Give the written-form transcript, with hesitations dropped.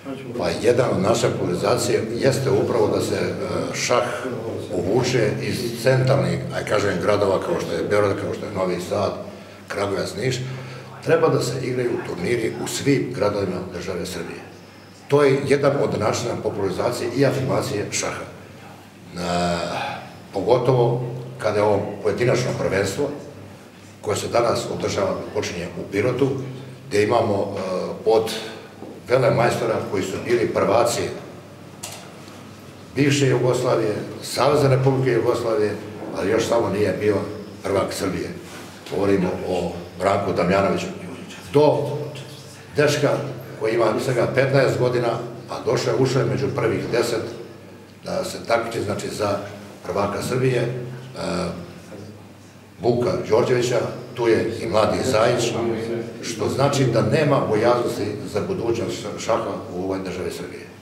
Pa jedna od naše popularizacije jeste upravo da se šah uvuče iz centralnih, kažem, gradova kao što je Beograd, kao što je Novi Sad, Kragujevac, Niš. Treba da se igraju turniri u svim gradovima države Srbije. To je jedan od načina popularizacije i afirmacije šaha. Pogotovo kada je ovo pojedinačno prvenstvo koje se danas održava, počinje u Pirotu, gde imamo od velemajstora koji su bili prvaci bivše Jugoslavije, Savezne Republike Jugoslavije, ali još samo nije bio prvak Srbije. Govorimo o Branku Damjanoviću. Do dečka koji ima svega 15 godina, a ušao je među prvih 10 da se takmiči, znači, za prvaka Srbije, Vuka Đorđevića, tu je i mladi Zajić, što znači da nema bojaznosti za budućnost šaha u ovoj državi Srbije.